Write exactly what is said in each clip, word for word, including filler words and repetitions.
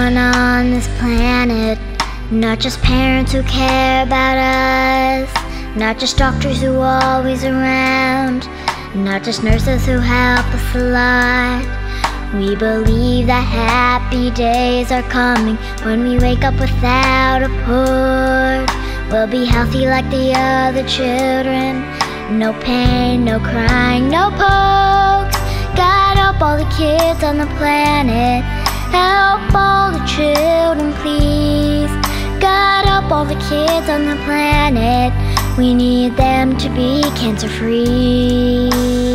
everyone on this planet. Not just parents who care about us, not just doctors who are always around, not just nurses who help us a lot. We believe that happy days are coming when we wake up without a port. We'll be healthy like the other children. No pain, no crying, no pokes. God help all the kids on the planet. Help all the children, please. God help all the kids on the planet. We need them to be cancer-free.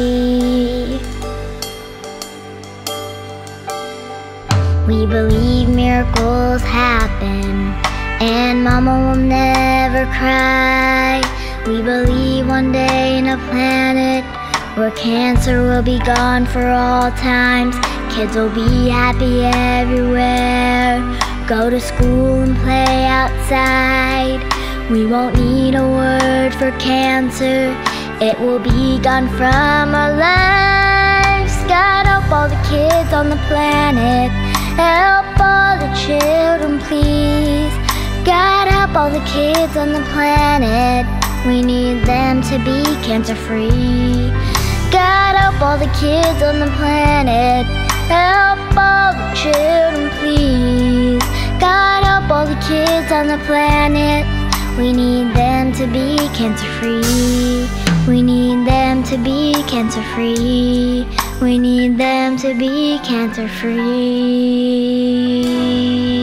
We believe miracles happen, and Mama will never cry. We believe one day in a planet where cancer will be gone for all times. Kids will be happy everywhere. Go to school and play outside. We won't need a word for cancer. It will be gone from our lives. God help all the kids on the planet. Help all the children, please. God help all the kids on the planet. We need them to be cancer-free. God help all the kids on the planet. Help all the children, please. God help all the kids on the planet. We need them to be cancer-free. We need them to be cancer-free. We need them to be cancer-free.